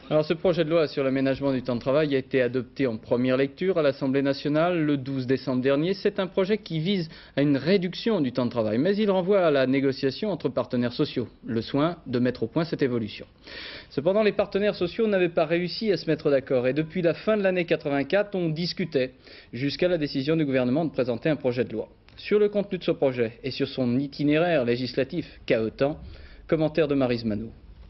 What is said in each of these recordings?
Alors ce projet de loi sur l'aménagement du temps de travail a été adopté en première lecture à l'Assemblée nationale le 12 décembre dernier. C'est un projet qui vise à une réduction du temps de travail, mais il renvoie à la négociation entre partenaires sociaux, le soin de mettre au point cette évolution. Cependant, les partenaires sociaux n'avaient pas réussi à se mettre d'accord et depuis la fin de l'année 84, on discutait jusqu'à la décision du gouvernement de présenter un projet de loi. Sur le contenu de ce projet et sur son itinéraire législatif cahotant, commentaire de Maryse Manou.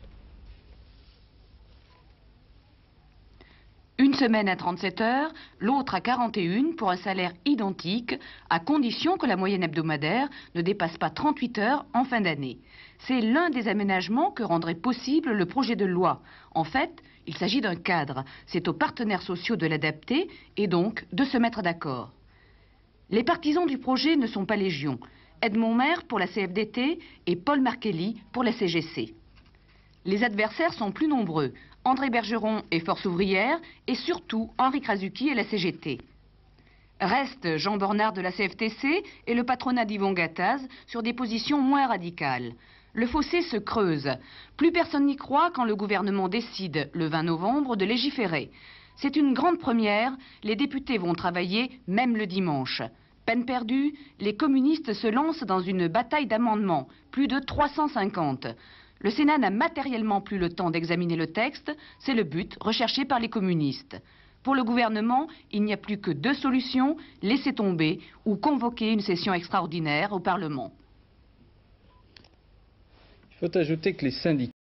Une semaine à 37 heures, l'autre à 41 pour un salaire identique, à condition que la moyenne hebdomadaire ne dépasse pas 38 heures en fin d'année. C'est l'un des aménagements que rendrait possible le projet de loi. En fait, il s'agit d'un cadre. C'est aux partenaires sociaux de l'adapter et donc de se mettre d'accord. Les partisans du projet ne sont pas légion. Edmond Maire pour la CFDT et Paul Markelly pour la CGC. Les adversaires sont plus nombreux. André Bergeron et Force ouvrière et surtout Henri Krasuki et la CGT. Reste Jean Bornard de la CFTC et le patronat d'Yvon Gattaz sur des positions moins radicales. Le fossé se creuse. Plus personne n'y croit quand le gouvernement décide, le 20 novembre, de légiférer. C'est une grande première, les députés vont travailler même le dimanche. Peine perdue, les communistes se lancent dans une bataille d'amendements, plus de 350. Le Sénat n'a matériellement plus le temps d'examiner le texte, c'est le but recherché par les communistes. Pour le gouvernement, il n'y a plus que deux solutions, laisser tomber ou convoquer une session extraordinaire au Parlement. Il faut ajouter que les syndicats